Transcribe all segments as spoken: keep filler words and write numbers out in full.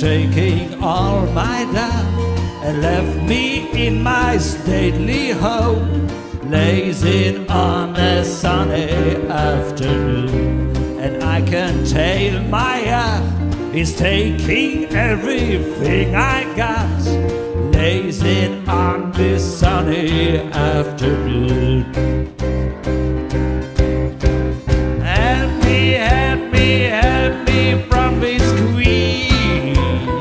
taking all my time and left me in my stately home, blazing on a sunny afternoon. And I can tell my eye is taking everything I got, blazing on this sunny afternoon. Help me, help me, help me from this squeeze.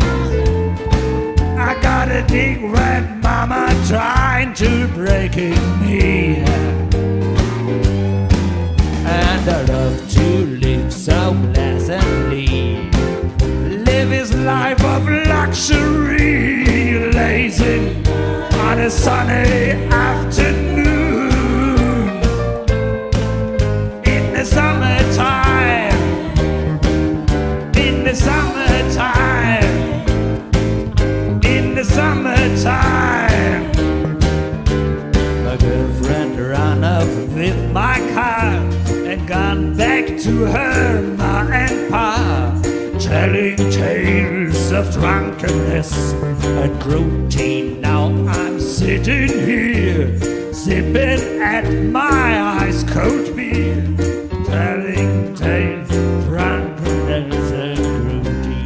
I got a big red mama trying to breaking me, and I love to live so pleasantly, live his life of luxury, lazy on a sunny afternoon. In the summertime, in the summertime, in the summertime, my girlfriend ran up with my car and gone back to her ma and pa, telling tales of drunkenness and protein. Now I'm sitting here, sipping at my ice cold beer, telling tales of drunkenness and protein.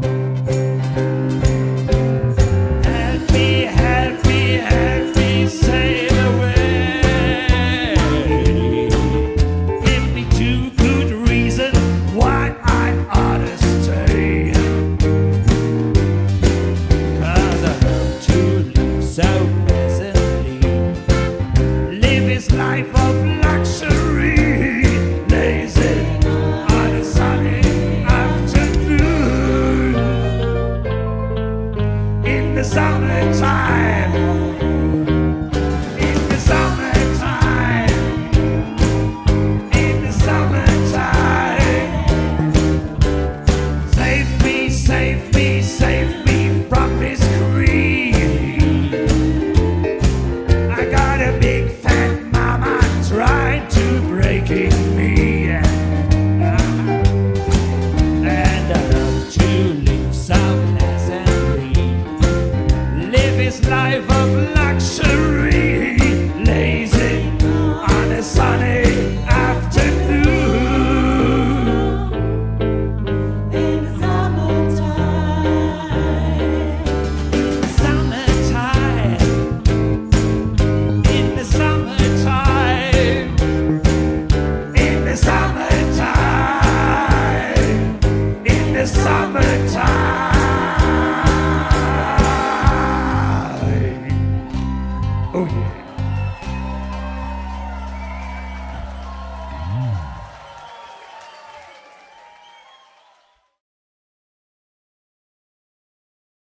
Help me, help me, help me, say the way. Give me two good reasons why I ought to stay. Cause I love to live so pleasantly, live his life of luxury, lazy on a sunny afternoon. In the summertime, in the summertime, in the summertime. Save me, save me, save me from this greed. I got a big fat mama trying to breaking me, and I love to live so pleasantly, live his life of luxury, lazy on a sunny afternoon. In the summertime, In the summertime, in the summertime, in the summertime. Oh yeah.